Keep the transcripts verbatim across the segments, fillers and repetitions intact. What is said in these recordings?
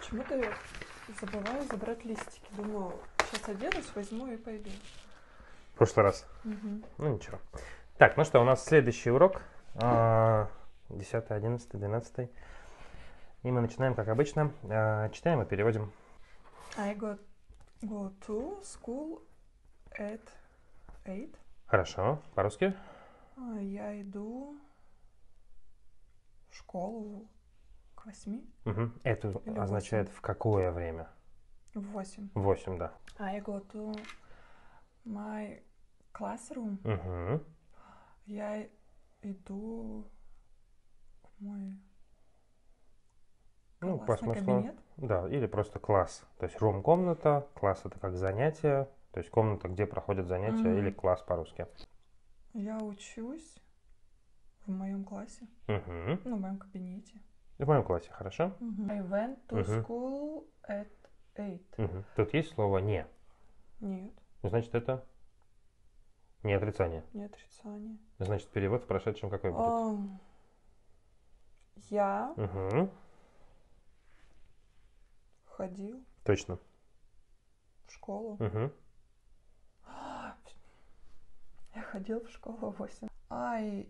Почему-то я забываю забрать листики. Думаю, сейчас оденусь, возьму и пойду. В прошлый раз. Угу. Ну ничего. Так, ну что, у нас следующий урок. десятый, одиннадцатый, двенадцатый. И мы начинаем, как обычно. Читаем и переводим. I got go to school at eight. Хорошо. По-русски? Я иду в школу к восьми. Угу. Это Или означает восемь. в какое время? В восемь. В восемь, да. I go to my classroom. Угу. Я иду в мой Ну, по классный смыслу, кабинет. да, или просто класс. То есть рум комната, класс это как занятие, то есть комната, где проходят занятия, Мгм. или класс по-русски. Я учусь в моем классе, Угу. ну, в моем кабинете. В моем классе, хорошо? I went to Мгм. school at eight. Угу. Тут есть слово не. Нет, Значит, это не отрицание. не отрицание. Значит, перевод в прошедшем какой будет? Ам, Я Угу. ходил Точно. в школу. Угу. Я ходил в школу в восемь. I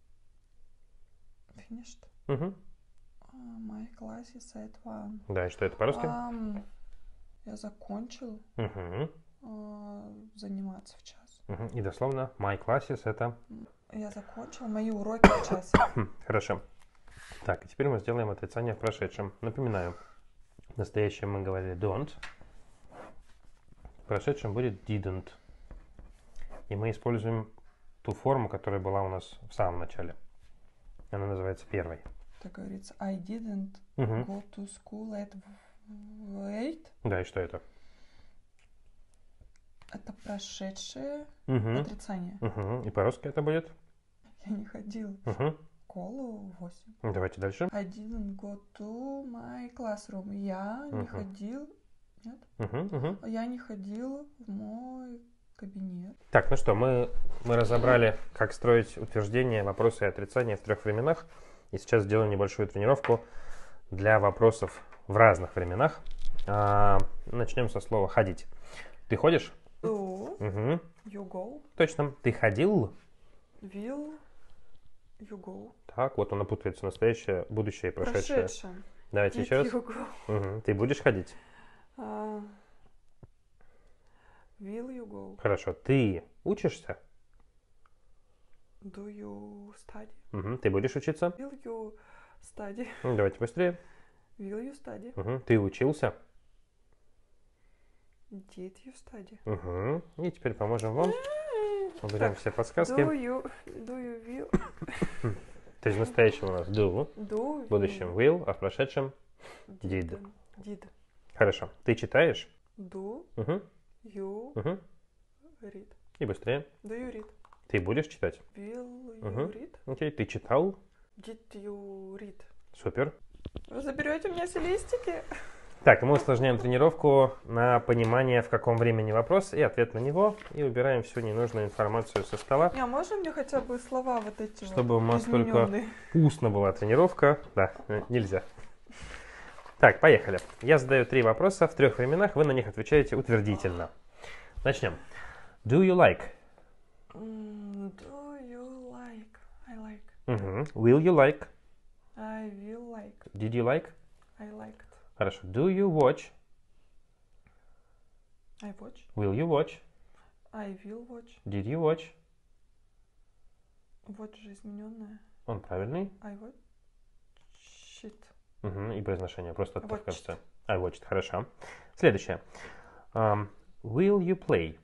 finished Угу. uh, my classes at one. Да, и что это по-русски? Ам, Я закончил Угу. а, заниматься в час. Угу. И дословно my classes это... Я закончил мои уроки в часе. Хм, Хорошо. Так, и теперь мы сделаем отрицание в прошедшем. Напоминаю, в настоящем мы говорили don't. В прошедшем будет didn't. И мы используем ту форму, которая была у нас в самом начале. Она называется первой. Так говорится, I didn't Угу. go to school at eight. Да, и что это? Это прошедшее Угу. отрицание. Угу. И по-русски это будет? Я не ходил Угу. в школу в восемь. Давайте дальше. I didn't go to my classroom. Я не Мгм. ходил... Нет? Угу. Угу. Я не ходил в мой кабинет. Так, ну что, мы, мы разобрали, как строить утверждения, вопросы и отрицания в трех временах. И сейчас сделаем небольшую тренировку для вопросов в разных временах. А, начнем со слова «ходить». Ты ходишь? Do Угу. you go? Точно. Ты ходил? Will you go? Так, вот оно путается. Настоящее, будущее и прошедшее. Прошедшее. Давайте Did еще раз. you go? Мгм. Ты будешь ходить? А, will you go? Хорошо. Ты учишься? Do you study? Мгм. Ты будешь учиться? Will you study? Ну, давайте быстрее. Will you study? Мгм. Ты учился? Did you study? Угу. И теперь поможем вам. Уберем Так, все подсказки. Do you, do you will, То есть в настоящем у нас do, do в будущем will, а в прошедшем did. Did. Хорошо. Ты читаешь? Do Угу. you Угу. read? И быстрее. Do you read? Ты будешь читать? Will you Мгм. read? Окей. Ты читал? Did you read? Супер. Вы заберете у меня все листики? Так, и мы усложняем тренировку на понимание, в каком времени вопрос, и ответ на него, и убираем всю ненужную информацию со стола, Не, а можно мне хотя бы слова вот эти чтобы у вот нас только измененные? устно была тренировка. Да, э, нельзя. Так, поехали. Я задаю три вопроса в трех временах, вы на них отвечаете утвердительно. Начнем. Do you like? М, Do you like? I like. Мгм. Will you like? I will like. Did you like? I liked. Хорошо. Do you watch? I watch. Will you watch? I will watch. Did you watch? Вот же измененная. Он правильный. I watch it. Мгм. И произношение просто так Watched. кажется. I watched. Хорошо. Следующее. Um, will you play?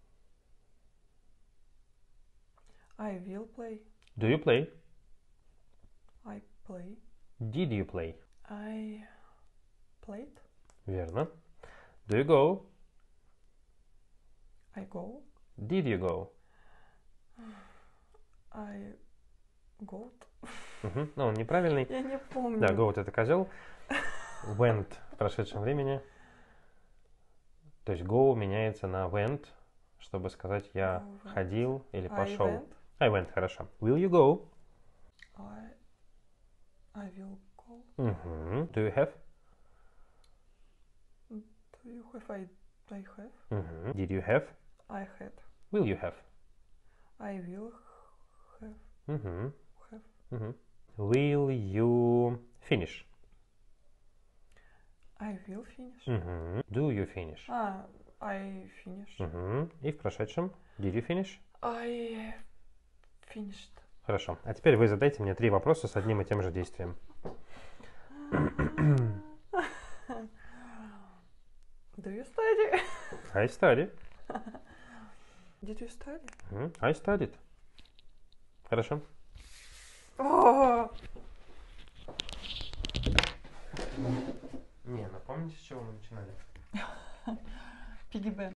I will play. Do you play? I play. Did you play? I played. Верно. Do you go? I go. Did you go? I got. Мгм. Ну, он неправильный. Я не помню. Да, go это козел. Went в прошедшем времени. То есть go меняется на went, чтобы сказать я Go went. ходил или I пошел. went. I went, хорошо. Will you go? I, I will go. Мгм. Do you have? Do you have? I, I have. Мгм. Did you have? I had. Will you have? I will have. Мгм. Have. Мгм. Will you finish? I will finish. Мгм. Do you finish? А, I finished. Мгм. И в прошедшем. Did you finish? I finished. Хорошо. А теперь вы задайте мне три вопроса с одним и тем же действием. Do you study? I study. Did you study? Мгм. I studied. Хорошо. О, Не, напомните, с чего мы начинали? Пигги Бен.